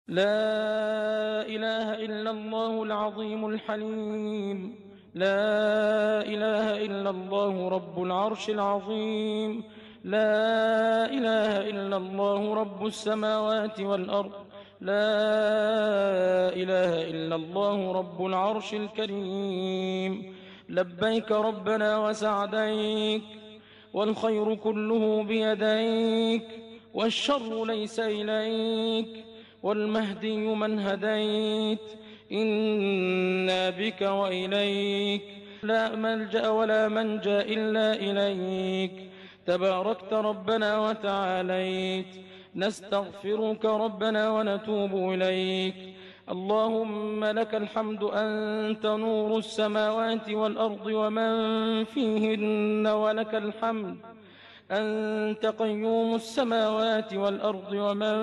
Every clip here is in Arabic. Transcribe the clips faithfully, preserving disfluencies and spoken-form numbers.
لا إله إلا الله العظيم الحليم. لا إله إلا الله رب العرش العظيم. لا إله إلا الله رب السماوات والأرض. لا إله إلا الله رب العرش الكريم. لبيك ربنا وسعديك، والخير كله بيديك، والشر ليس إليك، والمهدي من هديت. إنا بك وإليك، لا ملجأ ولا منجا إلا إليك. تباركت ربنا وتعاليت، نستغفرك ربنا ونتوب إليك. اللهم لك الحمد، أنت نور السماوات والأرض ومن فيهن، ولك الحمد أنت قيوم السماوات والأرض ومن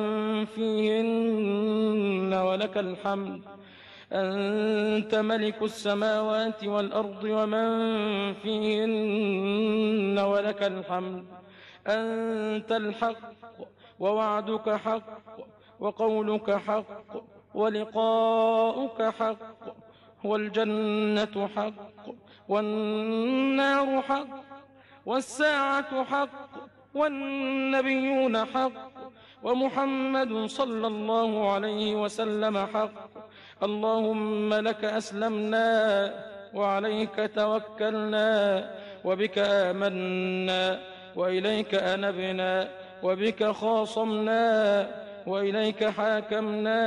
فيهن، ولك الحمد أنت ملك السماوات والأرض ومن فيهن، ولك الحمد أنت الحق، ووعدك حق، وقولك حق، ولقاؤك حق، والجنة حق، والنار حق، والساعة حق، والنبيون حق، ومحمد صلى الله عليه وسلم حق. اللهم لك أسلمنا، وعليك توكلنا، وبك آمنا، وإليك أنبنا، وبك خاصمنا، وإليك حاكمنا.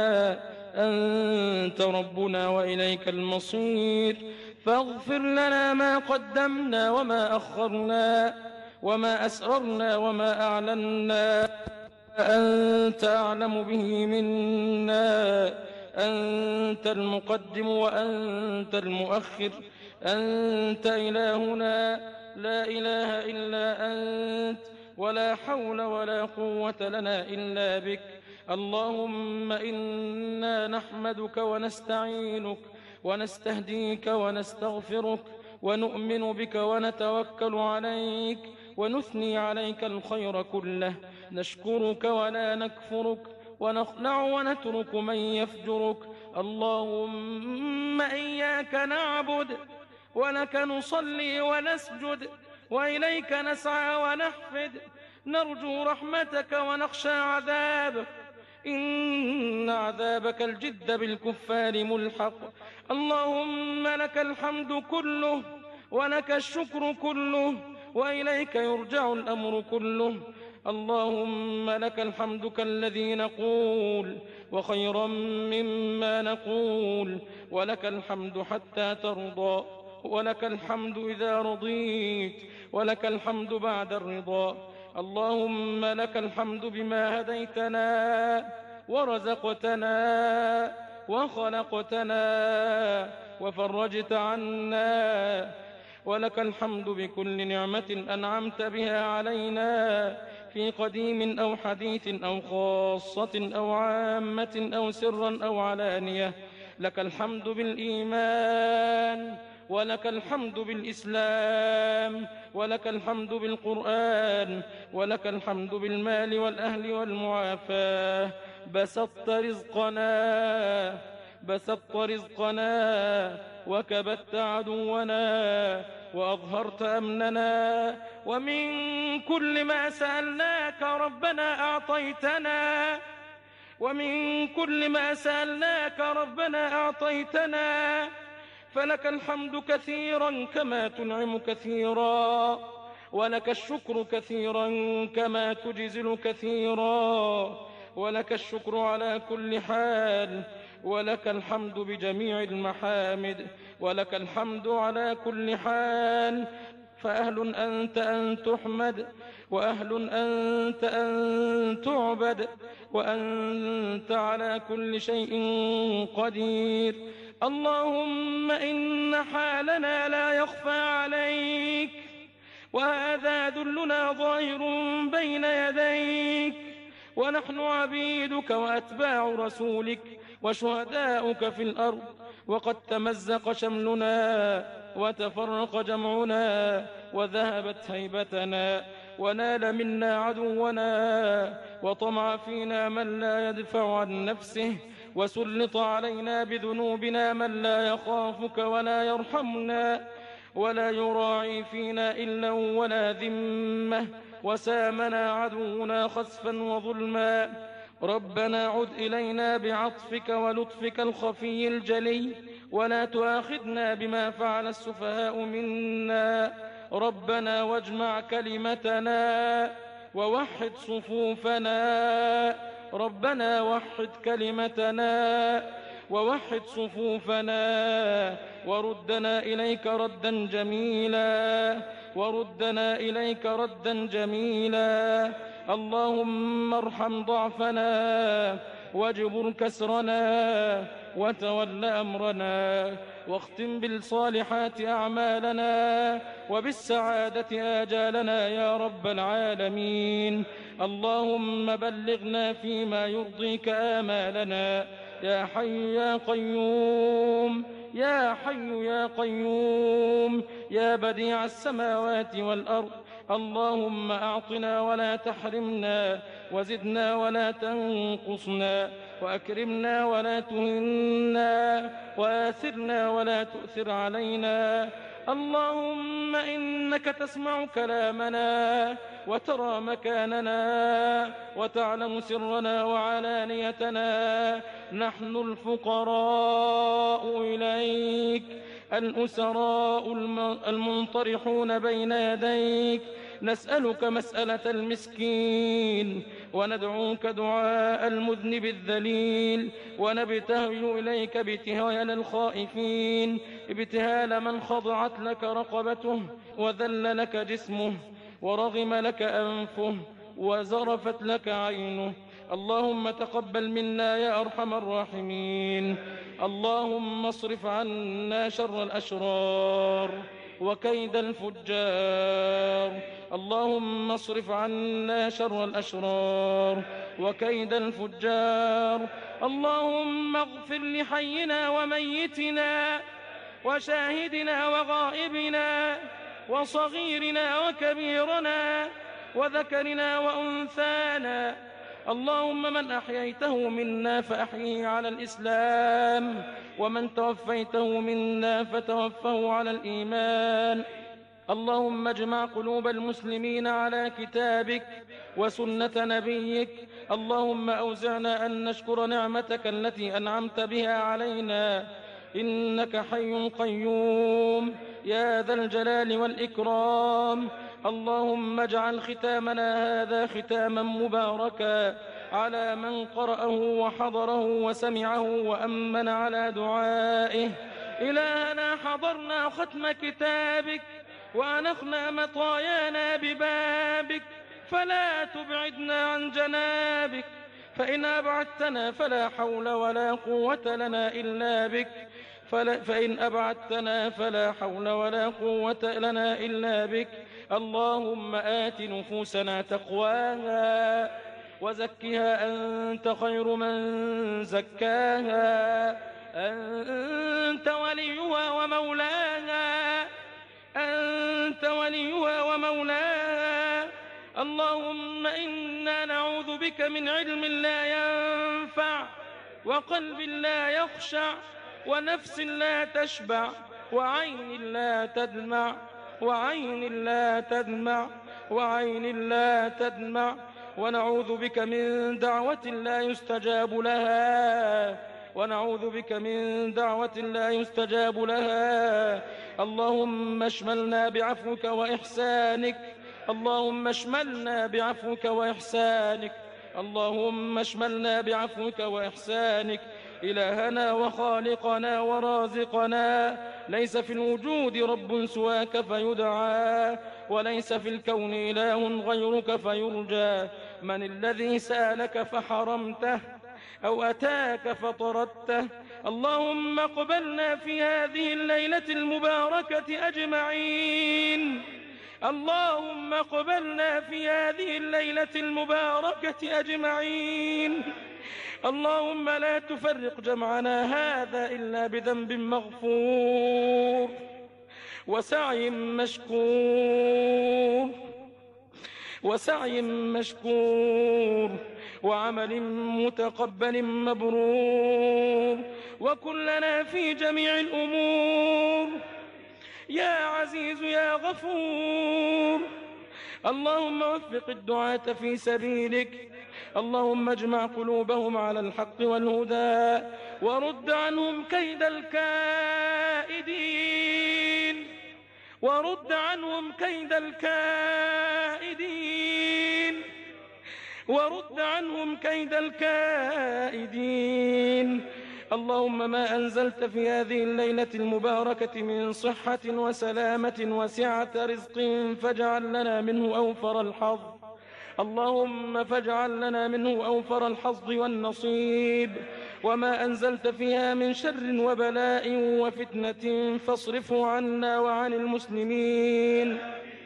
أنت ربنا وإليك المصير، فاغفر لنا ما قدمنا وما أخرنا، وما أسررنا وما أعلنا. أنت أعلم به منا. أنت المقدم وأنت المؤخر. أنت إلهنا، لا إله إلا أنت، ولا حول ولا قوة لنا إلا بك. اللهم إنا نحمدك ونستعينك ونستهديك ونستغفرك، ونؤمن بك ونتوكل عليك، ونثني عليك الخير كله. نشكرك ولا نكفرك، ونخلع ونترك من يفجرك. اللهم إياك نعبد، ولك نصلي ونسجد، وإليك نسعى ونحفد. نرجو رحمتك ونخشى عذابك، إن عذابك الجد بالكفار ملحق. اللهم لك الحمد كله، ولك الشكر كله، وإليك يرجع الأمر كله. اللهم لك الحمد كالذي نقول، وخيرا مما نقول، ولك الحمد حتى ترضى، ولك الحمد إذا رضيت، ولك الحمد بعد الرضا. اللهم لك الحمد بما هديتنا، ورزقتنا، وخلقتنا، وفرجت عنا. ولك الحمد بكل نعمة أنعمت بها علينا، في قديم أو حديث أو خاصة أو عامة أو سرا أو علانية. لك الحمد بالإيمان، ولك الحمد بالإسلام، ولك الحمد بالقرآن، ولك الحمد بالمال والأهل والمعافاة. بسطت رزقنا، بسطت رزقنا، وكبت عدونا، وأظهرت أمننا. ومن كل ما سألناك ربنا أعطيتنا، ومن كل ما سألناك ربنا أعطيتنا. فلك الحمد كثيرا كما تنعم كثيرا، ولك الشكر كثيرا كما تجزل كثيرا، ولك الشكر على كل حال، ولك الحمد بجميع المحامد، ولك الحمد على كل حال. فأهل أنت أن تحمد، وأهل أنت أن تعبد، وأنت على كل شيء قدير. اللهم إن حالنا لا يخفى عليك، وهذا ذلنا ظاهر بين يديك، ونحن عبيدك وأتباع رسولك وشهداؤك في الأرض. وقد تمزق شملنا، وتفرق جمعنا، وذهبت هيبتنا، ونال منا عدونا، وطمع فينا من لا يدفع عن نفسه، وسلط علينا بذنوبنا من لا يخافك ولا يرحمنا، ولا يراعي فينا إلا ولا ذمة، وسامنا عدونا خسفا وظلما. ربنا عد إلينا بعطفك ولطفك الخفي الجلي، ولا تؤاخذنا بما فعل السفهاء منا. ربنا واجمع كلمتنا ووحد صفوفنا. ربنا وحد كلمتنا ووحد صفوفنا، وردنا إليك ردا جميلا وردنا إليك ردا جميلا. اللهم ارحم ضعفنا واجبر كسرنا وتول أمرنا، واختم بالصالحات أعمالنا وبالسعادة آجالنا يا رب العالمين. اللهم بلغنا فيما يرضيك آمالنا يا حي يا قيوم يا حي يا قيوم يا بديع السماوات والأرض. اللهم أعطنا ولا تحرمنا، وزدنا ولا تنقصنا، وأكرمنا ولا تهنا، وآثرنا ولا تؤثر علينا. اللهم إنك تسمع كلامنا وترى مكاننا وتعلم سرنا وعلانيتنا. نحن الفقراء إليك الأسراء المنطرحون بين يديك، نسألك مسألة المسكين، وندعوك دعاء المذنب الذليل، ونبتهل إليك ابتهال الخائفين، ابتهال من خضعت لك رقبته وذل لك جسمه ورغم لك أنفه وزرفت لك عينه. اللهم تقبل منا يا أرحم الراحمين. اللهم اصرف عنا شر الأشرار وكيد الفجار. اللهم اصرف عنا شر الأشرار وكيد الفجار. اللهم اغفر لحينا وميتنا وشاهدنا وغائبنا وصغيرنا وكبيرنا وذكرنا وأنثانا. اللهم من أحييته منا فأحيه على الإسلام، ومن توفيته منا فتوفه على الإيمان. اللهم اجمع قلوب المسلمين على كتابك وسنة نبيك. اللهم أوزعنا أن نشكر نعمتك التي أنعمت بها علينا، إنك حي قيوم يا ذا الجلال والإكرام. اللهم اجعل ختامنا هذا ختاما مباركا على من قرأه وحضره وسمعه وأمن على دعائه. إلهنا حضرنا ختم كتابك وأنخنا مطايانا ببابك، فلا تبعدنا عن جنابك، فإن أبعدتنا فلا حول ولا قوة لنا إلا بك. فإن أبعدتنا فلا حول ولا قوة لنا إلا بك. اللهم آت نفوسنا تقواها وزكها أنت خير من زكاها. أنت وليها ومولاها أنت وليها ومولاها. اللهم إنا نعوذ بك من علم لا ينفع، وقلب لا يخشع، ونفس لا تشبع، وعين لا تدمع وعين لا تدمع وعين لا تدمع. ونعوذ بك من دعوة لا يستجاب لها ونعوذ بك من دعوة لا يستجاب لها. اللهم اشملنا بعفوك وإحسانك اللهم اشملنا بعفوك وإحسانك اللهم اشملنا بعفوك وإحسانك. إلهنا وخالقنا ورازقنا، ليس في الوجود رب سواك فيدعى، وليس في الكون إله غيرك فيرجى. من الذي سألك فحرمته أو أتاك فطردته؟ اللهم اقبلنا في هذه الليلة المباركة أجمعين. اللهم اقبلنا في هذه الليلة المباركة أجمعين. اللهم لا تفرق جمعنا هذا إلا بذنب مغفور وسعي مشكور وسعي مشكور وعمل متقبل مبرور، وكلنا في جميع الأمور يا عزيز يا غفور. اللهم وفق الدعاة في سبيلك، اللهم اجمع قلوبهم على الحق والهدى، ورد عنهم كيد الكائدين ورد عنهم كيد الكائدين ورد عنهم كيد الكائدين. اللهم ما أنزلت في هذه الليلة المباركة من صحة وسلامة وسعة رزق فاجعل لنا منه أوفر الحظ، اللهم فاجعل لنا منه أوفر الحظ والنصيب. وما أنزلت فيها من شر وبلاء وفتنة فاصرفه عنا وعن المسلمين.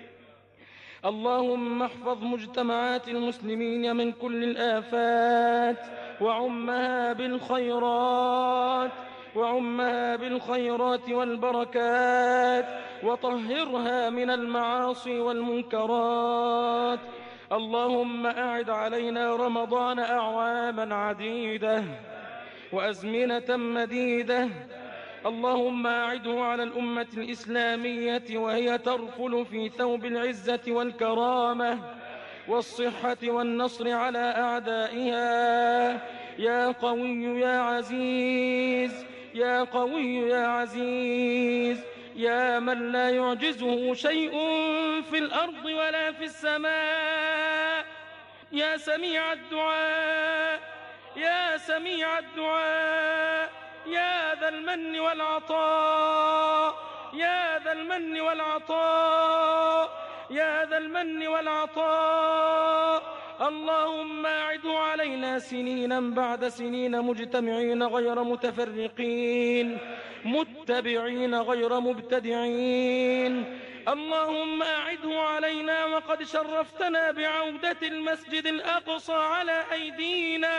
اللهم احفظ مجتمعات المسلمين من كل الآفات، وعمها بالخيرات وعمها بالخيرات والبركات، وطهرها من المعاصي والمنكرات. اللهم أعد علينا رمضان أعواما عديدة وأزمنة مديدة. اللهم أعده على الأمة الإسلامية وهي ترفل في ثوب العزة والكرامة والصحة والنصر على أعدائها. يا قوي يا عزيز، يا قوي يا عزيز، يا من لا يعجزه شيء في الأرض ولا في السماء. يا سميع الدعاء، يا سميع الدعاء، يا ذا المن والعطاء، يا ذا المن والعطاء، يا ذا المن والعطاء. اللهم أعده علينا سنينا بعد سنين، مجتمعين غير متفرقين، متبعين غير مبتدعين. اللهم أعده علينا وقد شرفتنا بعودة المسجد الأقصى على أيدينا.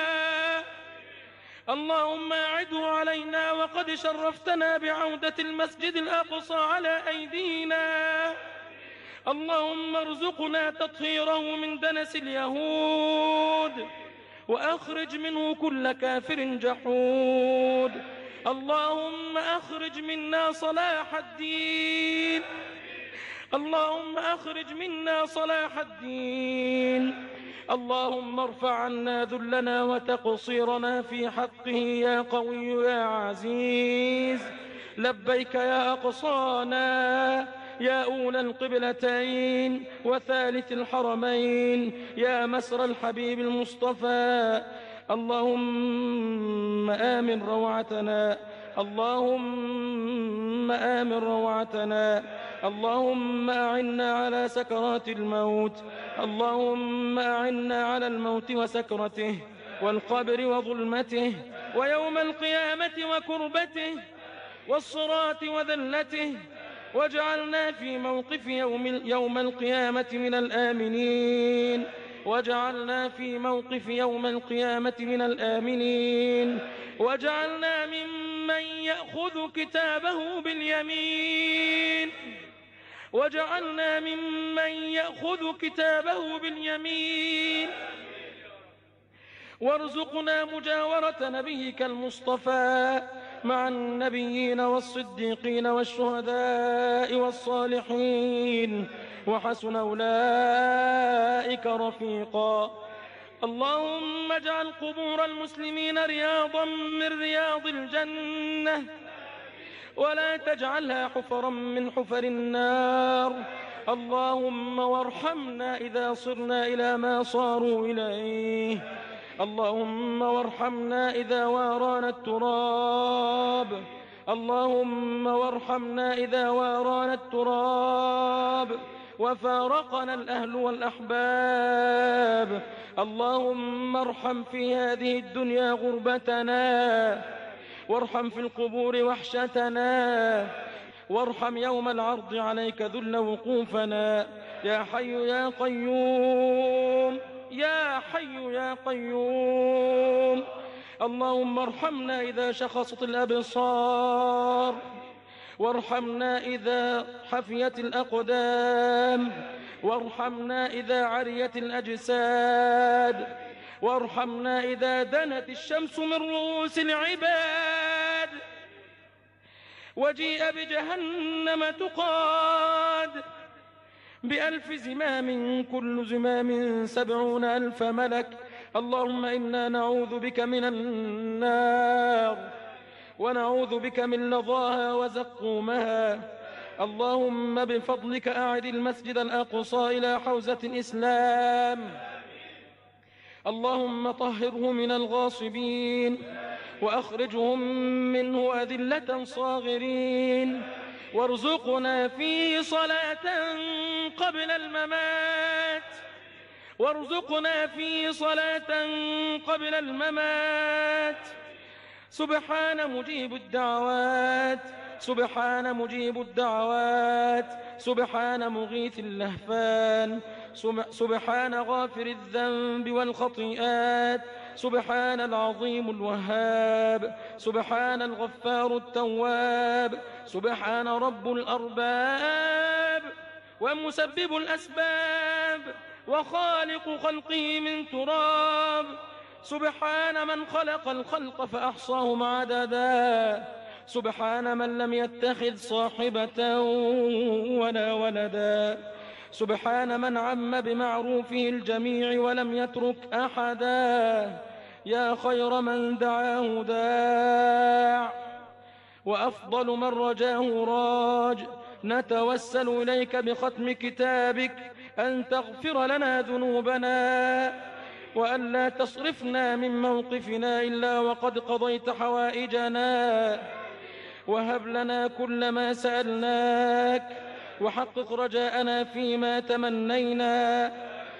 اللهم أعده علينا وقد شرفتنا بعودة المسجد الأقصى على أيدينا. اللهم ارزقنا تطهيره من دنس اليهود، وأخرج منه كل كافر جحود. اللهم أخرج منا صلاح الدين، اللهم أخرج منا صلاح الدين. اللهم ارفع عنا ذلنا وتقصيرنا في حقه يا قوي يا عزيز. لبيك يا أقصانا، يا أولى القبلتين وثالث الحرمين، يا مسر الحبيب المصطفى. اللهم آمن روعتنا، اللهم آمن روعتنا. اللهم أعنا على سكرات الموت، اللهم أعنا على الموت وسكرته والقبر وظلمته ويوم القيامة وكربته والصراط وذلته. واجعلنا في موقف يوم, يوم القيامة من الآمنين، واجعلنا في موقف يوم القيامة من الآمنين. واجعلنا ممن يأخذ كتابه باليمين، واجعلنا ممن يأخذ كتابه باليمين. وارزقنا مجاورة نبيك المصطفى مع النبيين والصديقين والشهداء والصالحين، وحسن أولئك رفيقا. اللهم اجعل قبور المسلمين رياضا من رياض الجنة، ولا تجعلها حفرا من حفر النار. اللهم وارحمنا إذا صرنا إلى ما صاروا إليه. اللهم وارحمنا إذا وارانا التراب، اللهم وارحمنا إذا وارانا التراب وفارقنا الأهل والأحباب. اللهم ارحم في هذه الدنيا غربتنا، وارحم في القبور وحشتنا، وارحم يوم العرض عليك ذل وقوفنا. يا حي يا قيوم، يا حي يا قيوم. اللهم ارحمنا إذا شخصت الأبصار، وارحمنا إذا حفيت الأقدام، وارحمنا إذا عريت الأجساد، وارحمنا إذا دنت الشمس من رؤوس العباد، وجيء بجهنم تقاد بألف زمام، كل زمام سبعون ألف ملك. اللهم إنا نعوذ بك من النار، ونعوذ بك من لظاها وزقومها. اللهم بفضلك أعد المسجد الأقصى إلى حوزة الإسلام. اللهم طهره من الغاصبين، وأخرجهم منه أذلة صاغرين، وارزقنا فيه صلاة قبل الممات، وارزقنا فيه صلاة قبل الممات. سبحان مجيب الدعوات، سبحان مجيب الدعوات، سبحان مغيث اللهفان، سبحان غافر الذنب والخطيئات، سبحان العظيم الوهاب، سبحان الغفار التواب، سبحان رب الأرباب ومسبب الأسباب وخالق خلقه من تراب. سبحان من خلق الخلق فأحصاهم عددا، سبحان من لم يتخذ صاحبة ولا ولدا، سبحان من عم بمعروفه الجميع ولم يترك أحدا. يا خير من دعاه داع، وأفضل من رجاه راج، نتوسل إليك بختم كتابك أن تغفر لنا ذنوبنا، وأن لا تصرفنا من موقفنا إلا وقد قضيت حوائجنا، وهب لنا كل ما سألناك، وحقق رجاءنا فيما تمنينا.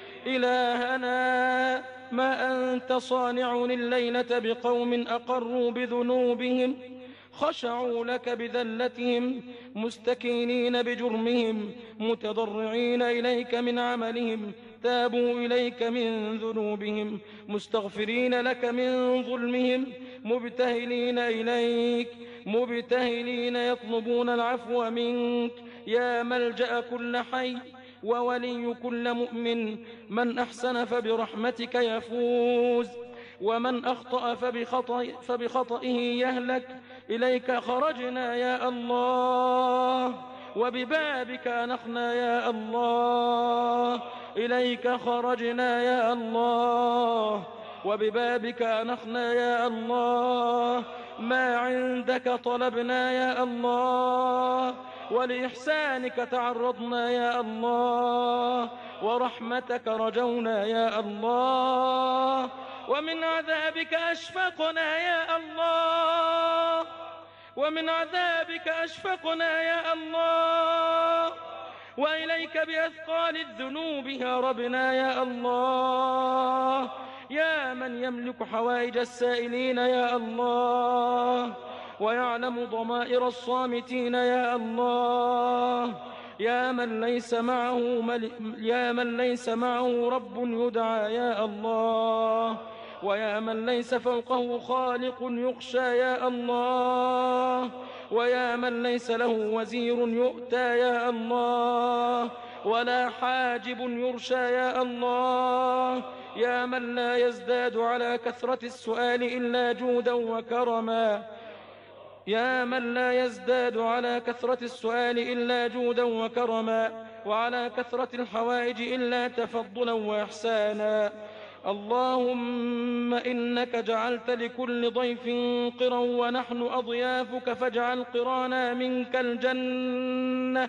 إلهنا، ما أنت صانع الليلة بقوم أقروا بذنوبهم، خشعوا لك بذلتهم، مستكينين بجرمهم، متضرعين إليك من عملهم، تابوا إليك من ذنوبهم، مستغفرين لك من ظلمهم، مبتهلين إليك، مبتهلين يطلبون العفو منك. يا ملجأ كل حي وولي كل مؤمن، من أحسن فبرحمتك يفوز، ومن أخطأ فبخطأ فبخطئه يهلك. إليك خرجنا يا الله، وببابك أنخنا يا الله. إليك خرجنا يا الله، وببابك أنخنا يا الله. ما عندك طلبنا يا الله، ولإحسانك تعرضنا يا الله، ورحمتك رجونا يا الله، ومن عذابك أشفقنا يا الله، ومن عذابك أشفقنا يا الله، وإليك بأثقال الذنوب هربنا يا الله. يا من يملك حوائج السائلين يا الله، ويعلم ضمائر الصامتين يا الله. يا من ليس معه ملك، يا من ليس معه رب يدعى يا الله، ويا من ليس فوقه خالق يخشى يا الله، ويا من ليس له وزير يؤتى يا الله، ولا حاجب يرشى يا الله. يا من لا يزداد على كثرة السؤال إلا جودا وكرما، يا من لا يزداد على كثرة السؤال إلا جودا وكرما، وعلى كثرة الحوائج إلا تفضلا وإحسانا. اللهم إنك جعلت لكل ضيف قرا ونحن أضيافك، فاجعل قرانا منك الجنة.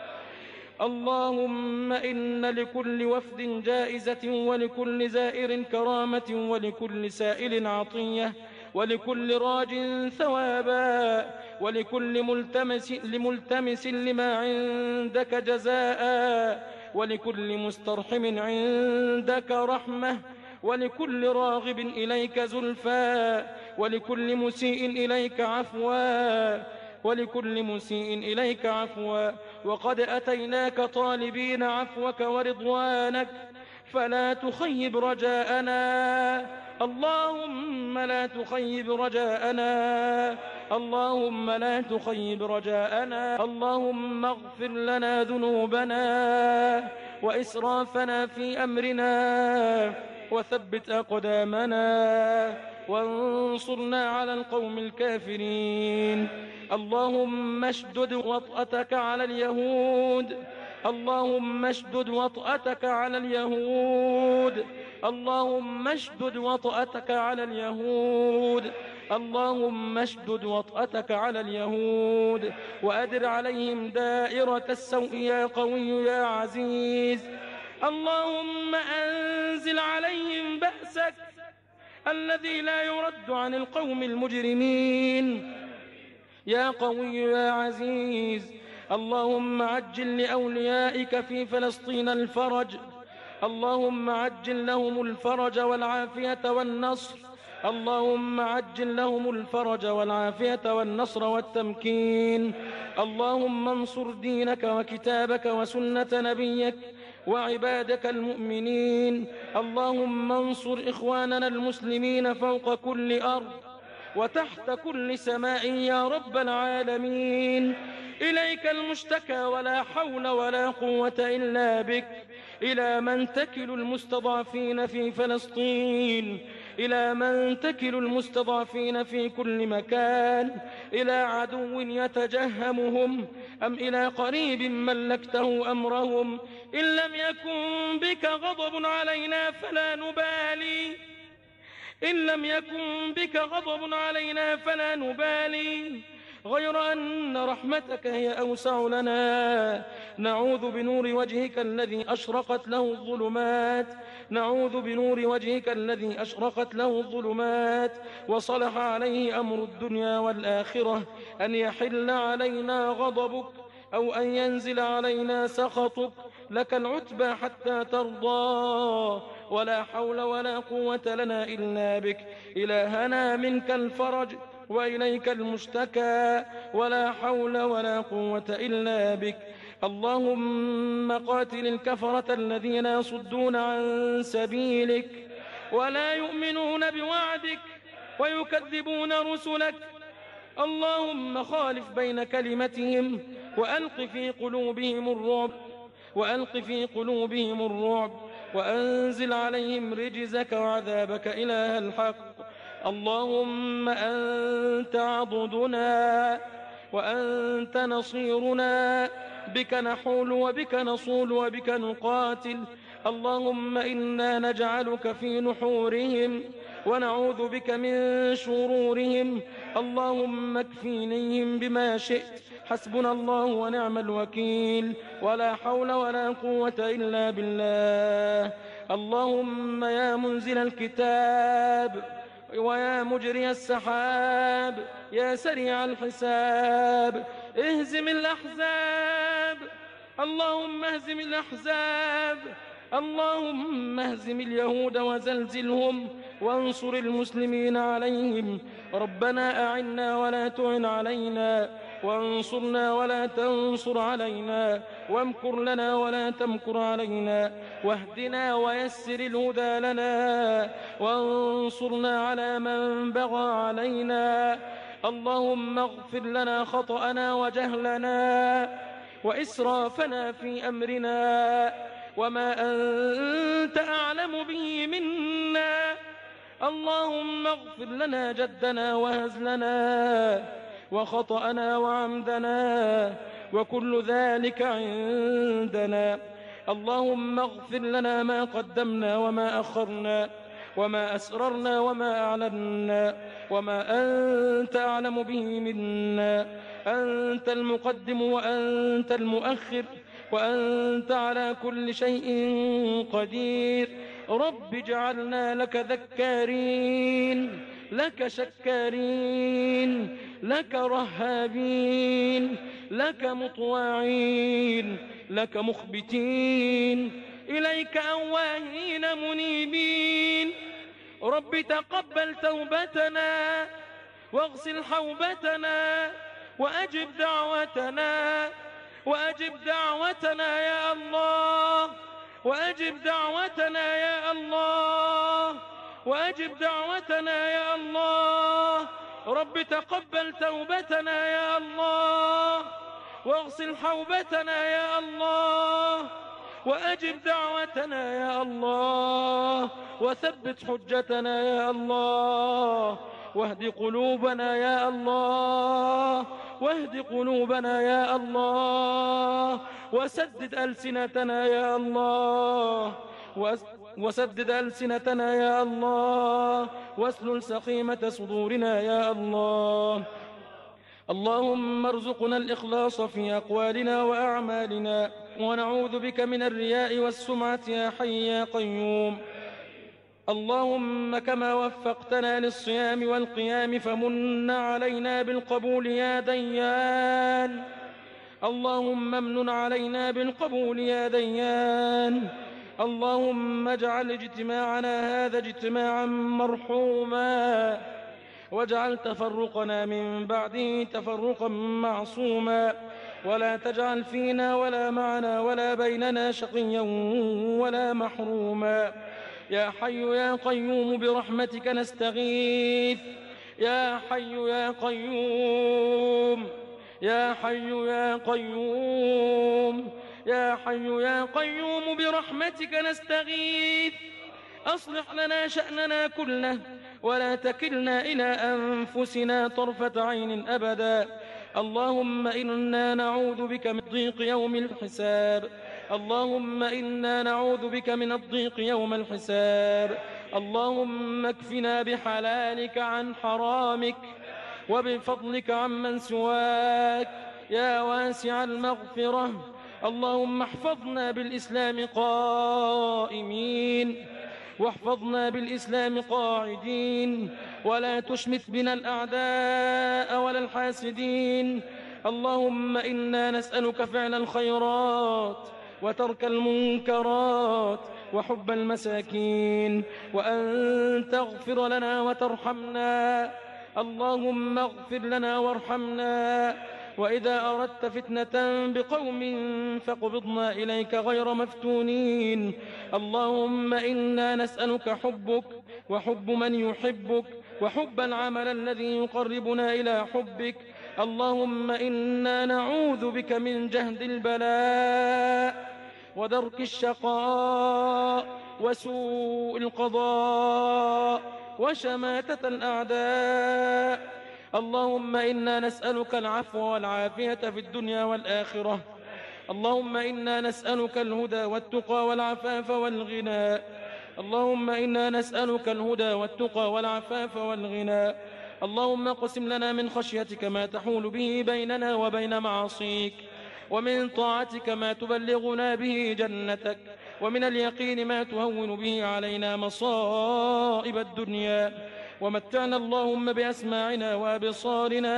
اللهم إن لكل وفد جائزة، ولكل زائر كرامة، ولكل سائل عطية، ولكل راج ثوابا، ولكل ملتمس لملتمس لما عندك جزاء، ولكل مسترحم عندك رحمة، ولكل راغب إليك زلفى، ولكل مسيء إليك عفوا، ولكل مسيء إليك عفوا. وقد أتيناك طالبين عفوك ورضوانك، فلا تخيب رجاءنا، اللهم لا تخيب رجاءنا اللهم لا تخيب رجاءنا اللهم اغفر لنا ذنوبنا وإسرافنا في أمرنا وثبت أقدامنا وانصرنا على القوم الكافرين. اللهم اشدد وطأتك على اليهود اللهم اشدد وطأتك على اليهود اللهم اشدد وطأتك على اليهود اللهم اشدد وطأتك على اليهود وأدر عليهم دائرة السوء يا قوي يا عزيز. اللهم أنزل عليهم بأسك الذي لا يرد عن القوم المجرمين يا قوي يا عزيز. اللهم عجل لأوليائك في فلسطين الفرج اللهم عجل لهم الفرج والعافية والنصر اللهم عجل لهم الفرج والعافية والنصر والتمكين. اللهم انصر دينك وكتابك وسنة نبيك وعبادك المؤمنين. اللهم انصر إخواننا المسلمين فوق كل أرض وتحت كل سماء يا رب العالمين. إليك المشتكى ولا حول ولا قوة إلا بك. إلى من تكل المستضعفين في فلسطين إلى من تكل المستضعفين في كل مكان إلى عدو يتجهمهم أم إلى قريب ملكته أمرهم؟ إن لم يكن بك غضب علينا فلا نبالي إن لم يكن بك غضب علينا فلا نبالي غير أن رحمتك هي أوسع لنا. نعوذ بنور وجهك الذي أشرقت له الظلمات نعوذ بنور وجهك الذي أشرقت له الظلمات وصلح عليه أمر الدنيا والآخرة أن يحل علينا غضبك أو أن ينزل علينا سخطك. لك العتبى حتى ترضى ولا حول ولا قوة لنا إلا بك. إلهنا منك الفرج وإليك المشتكى ولا حول ولا قوة إلا بك. اللهم قاتل الكفرة الذين يصدون عن سبيلك ولا يؤمنون بوعدك ويكذبون رسلك. اللهم خالف بين كلمتهم وألق في قلوبهم الرعب وألق في قلوبهم الرعب وأنزل عليهم رجزك وعذابك إله الحق. اللهم أنت عضدنا وأنت نصيرنا بك نحول وبك نصول وبك نقاتل. اللهم إنا نجعلك في نحورهم ونعوذ بك من شرورهم. اللهم اكفينيهم بما شئت حسبنا الله ونعم الوكيل ولا حول ولا قوة إلا بالله. اللهم يا منزل الكتاب ويا مجري السحاب يا سريع الحساب اهزم الأحزاب اللهم اهزم الأحزاب اللهم اهزم اليهود وزلزلهم وانصر المسلمين عليهم. ربنا أعنا ولا تعن علينا وانصرنا ولا تنصر علينا وامكر لنا ولا تمكر علينا واهدنا ويسر الهدى لنا وانصرنا على من بغى علينا. اللهم اغفر لنا خطأنا وجهلنا وإسرافنا في أمرنا وما أنت أعلم به منا. اللهم اغفر لنا جدنا وهزلنا وخطأنا وعمدنا وكل ذلك عندنا. اللهم اغفر لنا ما قدمنا وما أخرنا وما أسررنا وما أعلنا وما أنت أعلم به منا. أنت المقدم وأنت المؤخر وأنت على كل شيء قدير. رب اجعلنا لك ذكارين لك شكارين لك رهابين لك مطواعين لك مخبتين إليك أواهين منيبين. رب تقبل توبتنا واغسل حوبتنا وأجب دعوتنا وأجب دعوتنا يا الله وأجب دعوتنا يا الله وأجب دعوتنا يا الله. رب تقبل توبتنا يا الله، واغسل حوبتنا يا الله، وأجب دعوتنا يا الله، وثبت حجتنا يا الله، واهد قلوبنا يا الله، واهد قلوبنا يا الله، وسدد ألسنتنا يا الله، وسدد ألسنتنا يا الله، واسلل سخيمة صدورنا يا الله. اللهم ارزقنا الإخلاص في أقوالنا وأعمالنا، ونعوذ بك من الرياء والسمعة يا حي يا قيوم. اللهم كما وفقتنا للصيام والقيام فمن علينا بالقبول يا ديان. اللهم امنن علينا بالقبول يا ديان. اللهم اجعل اجتماعنا هذا اجتماعا مرحوما، واجعل تفرقنا من بعده تفرقا معصوما، ولا تجعل فينا ولا معنا ولا بيننا شقيا ولا محروما. يا حي يا قيوم برحمتك نستغيث. يا حي يا قيوم، يا حي يا قيوم، يا حي يا قيوم برحمتك نستغيث. أصلح لنا شأننا كله، ولا تكلنا إلى أنفسنا طرفة عين أبدا. اللهم إنا نعوذ بك من ضيق يوم الحساب. اللهم إنا نعوذ بك من الضيق يوم الحساب. اللهم اكفنا بحلالك عن حرامك، وبفضلك عمن سواك يا واسع المغفرة. اللهم احفظنا بالإسلام قائمين، واحفظنا بالإسلام قاعدين، ولا تشمت بنا الأعداء ولا الحاسدين. اللهم إنا نسألك فعل الخيرات، وترك المنكرات، وحب المساكين، وأن تغفر لنا وترحمنا. اللهم اغفر لنا وارحمنا. وإذا أردت فتنة بقوم فاقبضنا إليك غير مفتونين. اللهم إنا نسألك حبك، وحب من يحبك، وحب العمل الذي يقربنا إلى حبك. اللهم إنا نعوذ بك من جهد البلاء، ودرك الشقاء، وسوء القضاء، وشماتة الأعداء. اللهم إنا نسألك العفو والعافية في الدنيا والآخرة. اللهم إنا نسألك الهدى والتقى والعفاف والغنى. اللهم إنا نسألك الهدى والتقى والعفاف والغنى. اللهم اقسم لنا من خشيتك ما تحول به بيننا وبين معاصيك، ومن طاعتك ما تبلغنا به جنتك، ومن اليقين ما تهون به علينا مصائب الدنيا. ومتعنا اللهم بأسماعنا وأبصارنا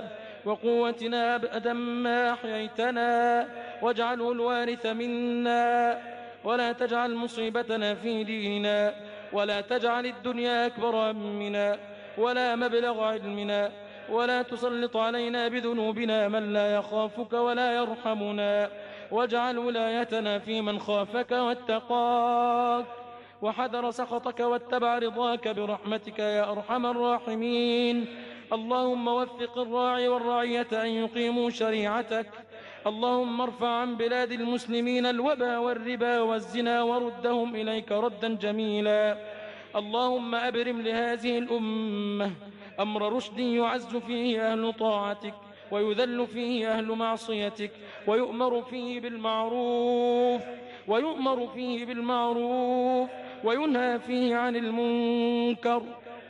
وقوتنا أبدا ما أحييتنا، واجعله الوارث منا، ولا تجعل مصيبتنا في ديننا، ولا تجعل الدنيا أكبر همنا ولا مبلغ علمنا، ولا تسلط علينا بذنوبنا من لا يخافك ولا يرحمنا. واجعل ولايتنا في من خافك واتقاك وحذر سخطك واتبع رضاك برحمتك يا أرحم الراحمين. اللهم وفق الراعي والرعية أن يقيموا شريعتك. اللهم ارفع عن بلاد المسلمين الوبا والربا والزنا وردهم إليك ردا جميلا. اللهم أبرم لهذه الأمة أمر رشد يعز فيه أهل طاعتك، ويذل فيه أهل معصيتك، ويؤمر فيه بالمعروف ويؤمر فيه بالمعروف وينهى فيه عن المنكر.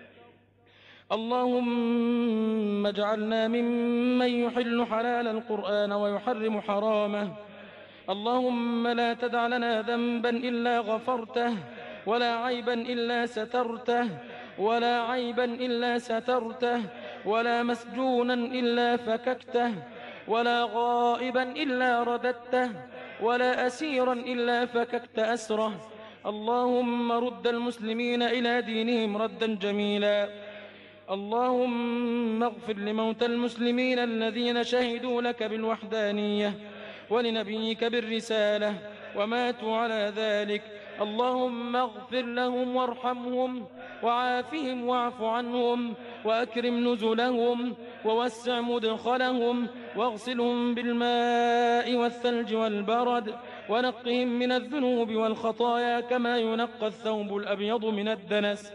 اللهم اجعلنا ممن يحل حلال القرآن ويحرم حرامه. اللهم لا تدع لنا ذنبا إلا غفرته، ولا عيبا إلا سترته، ولا عيبا إلا سترته، ولا مسجونا إلا فككته، ولا غائبا إلا رددته، ولا أسيرا إلا فككت أسره. اللهم رد المسلمين إلى دينهم ردا جميلا. اللهم اغفر لموتى المسلمين الذين شهدوا لك بالوحدانية ولنبيك بالرسالة وماتوا على ذلك. اللهم اغفر لهم وارحمهم وعافهم واعف عنهم وأكرم نزلهم ووسع مدخلهم واغسلهم بالماء والثلج والبرد ونقهم من الذنوب والخطايا كما ينقى الثوب الأبيض من الدنس.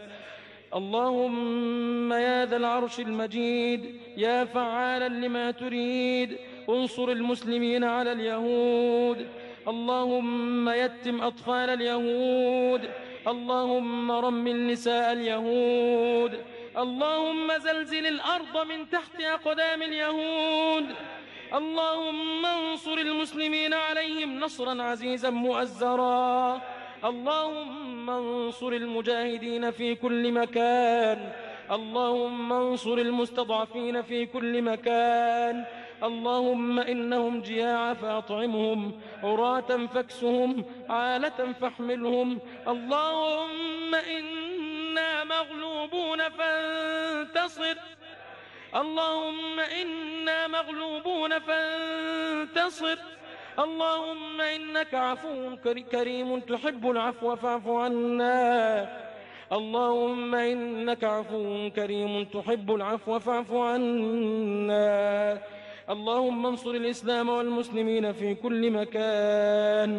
اللهم يا ذا العرش المجيد يا فعالا لما تريد انصر المسلمين على اليهود. اللهم يتم أطفال اليهود. اللهم رمل نساء اليهود. اللهم زلزل الأرض من تحت أقدام اليهود. اللهم انصر المسلمين عليهم نصرا عزيزا مؤزرا. اللهم انصر المجاهدين في كل مكان. اللهم انصر المستضعفين في كل مكان. اللهم إنهم جياع فأطعمهم عراة فاكسهم عالة فاحملهم. اللهم إنا مغلوبون فانتصر. اللهم إنا مغلوبون فانتصر. اللهم إنك عفو كريم تحب العفو فاعف عنا. اللهم إنك عفو كريم تحب العفو فاعف عنا. اللهم انصر الإسلام والمسلمين في كل مكان.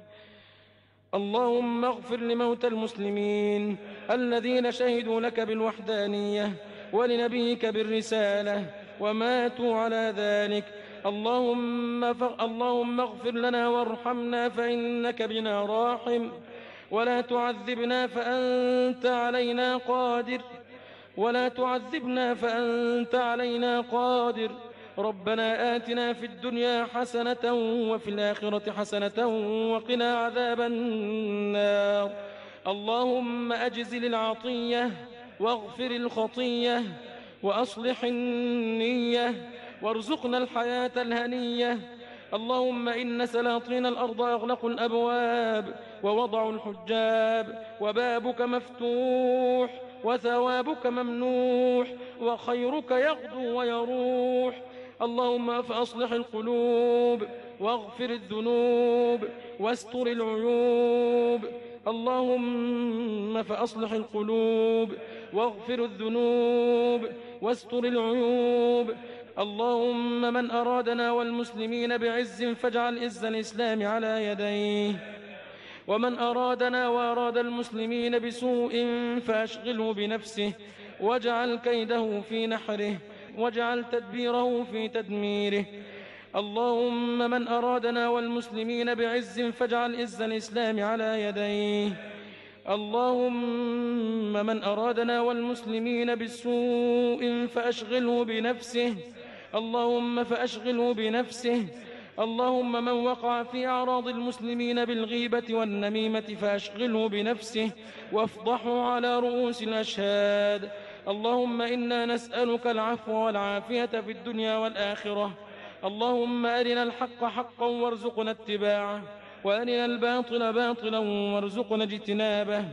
اللهم اغفر لموتى المسلمين الذين شهدوا لك بالوحدانية ولنبيك بالرسالة وماتوا على ذلك. اللهم, اللهم اغفر لنا وارحمنا فإنك بنا راحم ولا تعذبنا فأنت علينا قادر ولا تعذبنا فأنت علينا قادر. ربنا آتنا في الدنيا حسنة وفي الآخرة حسنة وقنا عذاب النار. اللهم أجزل العطية واغفر الخطية وأصلح النية وارزقنا الحياة الهنية. اللهم إن سلاطين الأرض أغلقوا الأبواب ووضعوا الحجاب وبابك مفتوح وثوابك ممنوح وخيرك يغدو ويروح. اللهم فأصلح القلوب واغفر الذنوب واستر العيوب. اللهم فأصلح القلوب واغفر الذنوب واستر العيوب. اللهم من أرادنا والمسلمين بعز فاجعل عز الإسلام على يديه، ومن أرادنا وأراد المسلمين بسوء فأشغله بنفسه واجعل كيده في نحره واجعل تدبيره في تدميره. اللهم من أرادنا والمسلمين بعز فاجعل عز الإسلام على يديه. اللهم من أرادنا والمسلمين بسوء فأشغله بنفسه اللهم فأشغله بنفسه. اللهم من وقع في أعراض المسلمين بالغيبة والنميمة فأشغله بنفسه وافضحه على رؤوس الأشهاد. اللهم إنا نسألك العفو والعافية في الدنيا والآخرة. اللهم أرنا الحق حقا وارزقنا اتباعه وأرنا الباطل باطلا وارزقنا اجتنابه.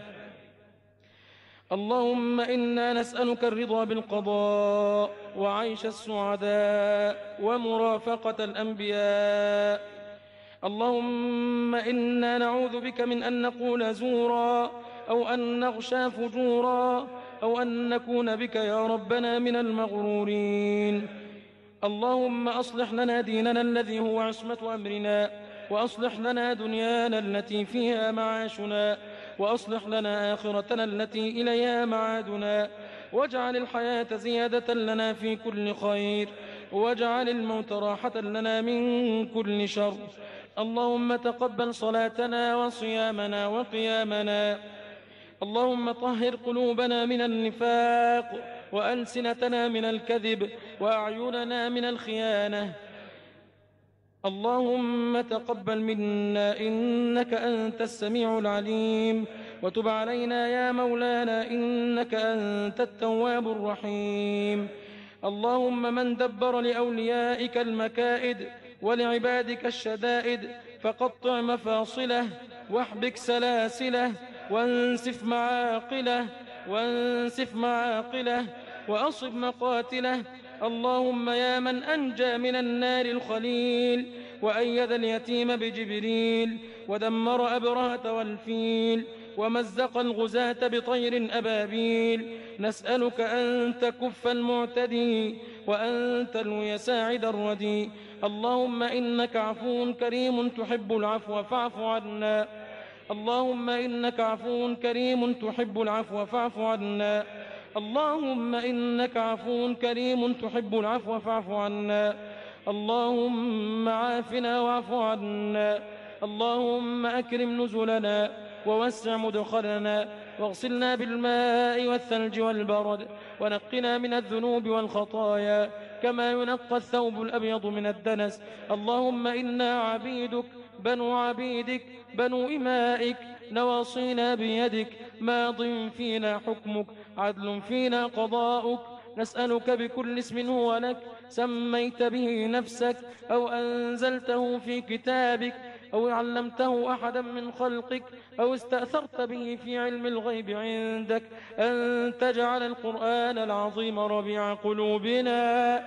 اللهم إنا نسألك الرضا بالقضاء وعيش السعداء ومرافقة الأنبياء. اللهم إنا نعوذ بك من أن نقول زورا أو أن نغشى فجورا أو أن نكون بك يا ربنا من المغرورين. اللهم أصلح لنا ديننا الذي هو عصمة أمرنا، وأصلح لنا دنيانا التي فيها معاشنا، وأصلح لنا آخرتنا التي إليها معادنا، واجعل الحياة زيادة لنا في كل خير، واجعل الموت راحة لنا من كل شر. اللهم تقبل صلاتنا وصيامنا وقيامنا. اللهم طهر قلوبنا من النفاق وألسنتنا من الكذب وأعيننا من الخيانة. اللهم تقبل منا إنك أنت السميع العليم، وتب علينا يا مولانا إنك أنت التواب الرحيم. اللهم من دبر لأوليائك المكائد ولعبادك الشدائد فقطع مفاصله واحبك سلاسله وانسف معاقله وانسف معاقله وأصب مقاتله. اللهم يا من أنجى من النار الخليل وأيد اليتيم بجبريل ودمر أبرهة والفيل ومزق الغزاة بطير أبابيل. نسألك أن تكف المعتدي وأن تلوي ساعد الردي. اللهم إنك عفو كريم تحب العفو فاعف عنا. اللهم إنك عفو كريم تحب العفو فاعف عنا. اللهم إنك عفو كريم تحب العفو فاعف عنا. اللهم عافنا واعف عنا. اللهم أكرم نزلنا ووسع مدخلنا واغسلنا بالماء والثلج والبرد ونقنا من الذنوب والخطايا كما ينقى الثوب الأبيض من الدنس. اللهم إنا عبيدك بنو عبيدك بنو إمائك نواصينا بيدك ماض فينا حكمك عدل فينا قضاؤك. نسألك بكل اسم هو لك سميت به نفسك أو أنزلته في كتابك أو علمته أحدا من خلقك أو استأثرت به في علم الغيب عندك أن تجعل القرآن العظيم ربيع قلوبنا.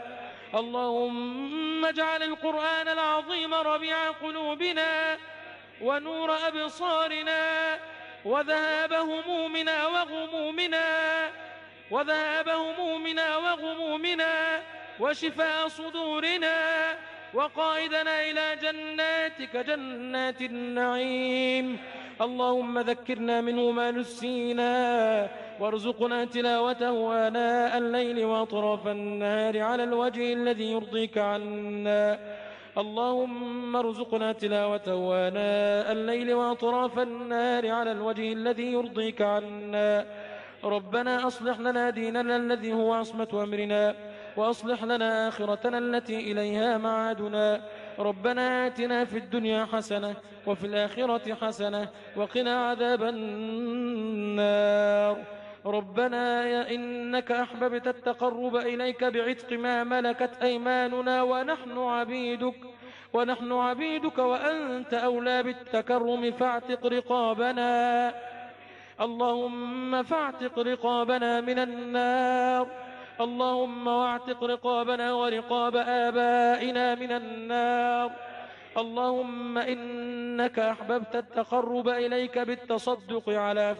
اللهم اجعل القرآن العظيم ربيع قلوبنا ونور أبصارنا وذهاب همومنا وغمومنا وذهاب همومنا وغمومنا وشفاء صدورنا وقائدنا إلى جناتك جنات النعيم. اللهم ذكرنا منه ما نسينا وارزقنا تلاوته آناء الليل وأطراف النهار على الوجه الذي يرضيك عنا. اللهم ارزقنا تلاوته آناء الليل وأطراف النهار على الوجه الذي يرضيك عنا. ربنا أصلح لنا ديننا الذي هو عصمة أمرنا وأصلح لنا آخرتنا التي إليها معادنا. ربنا آتنا في الدنيا حسنة وفي الآخرة حسنة وقنا عذاب النار. ربنا يا إنك أحببت التقرب إليك بعتق ما ملكت أيماننا ونحن عبيدك ونحن عبيدك وأنت أولى بالتكرم فاعتق رقابنا. اللهم فاعتق رقابنا من النار. اللهم واعتق رقابنا ورقاب آبائنا من النار. اللهم إنك أحببت التقرب إليك بالتصدق على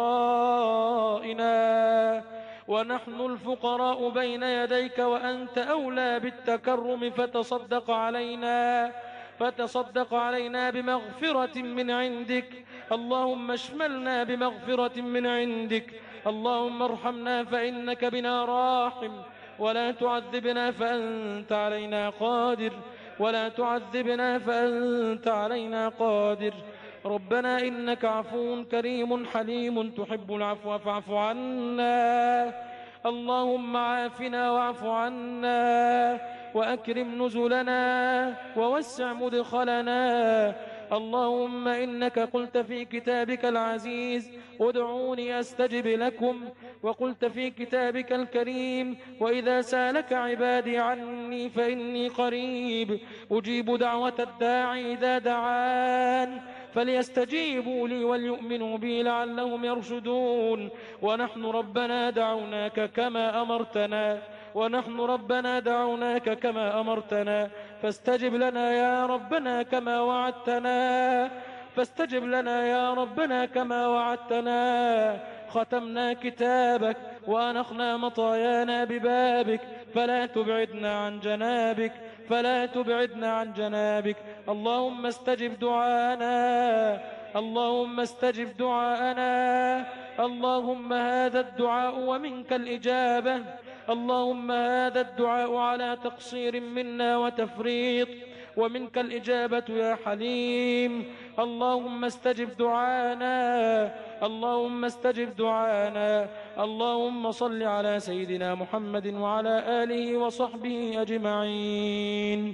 فقرائنا ونحن الفقراء بين يديك وأنت أولى بالتكرم فتصدق علينا فتصدق علينا بمغفرة من عندك. اللهم اشملنا بمغفرة من عندك. اللهم ارحمنا فإنك بنا راحم ولا تعذبنا فأنت علينا قادر ولا تعذبنا فأنت علينا قادر. ربنا إنك عفو كريم حليم تحب العفو فاعف عنا. اللهم عافنا واعف عنا وأكرم نزلنا ووسع مدخلنا. اللهم إنك قلت في كتابك العزيز ادعوني أستجب لكم وقلت في كتابك الكريم وإذا سالك عبادي عني فإني قريب أجيب دعوة الداعي إذا دعان فليستجيبوا لي وليؤمنوا بي لعلهم يرشدون. ونحن ربنا دعوناك كما أمرتنا ونحن ربنا دعوناك كما أمرتنا فاستجب لنا يا ربنا كما وعدتنا فاستجب لنا يا ربنا كما وعدتنا. ختمنا كتابك وأنخنا مطايانا ببابك فلا تبعدنا عن جنابك فلا تبعدنا عن جنابك. اللهم استجب دعاءنا اللهم استجب دعاءنا. اللهم هذا الدعاء ومنك الإجابة. اللهم هذا الدعاء على تقصير منا وتفريط ومنك الإجابة يا حليم. اللهم استجب دعانا اللهم استجب دعانا. اللهم صل على سيدنا محمد وعلى آله وصحبه أجمعين.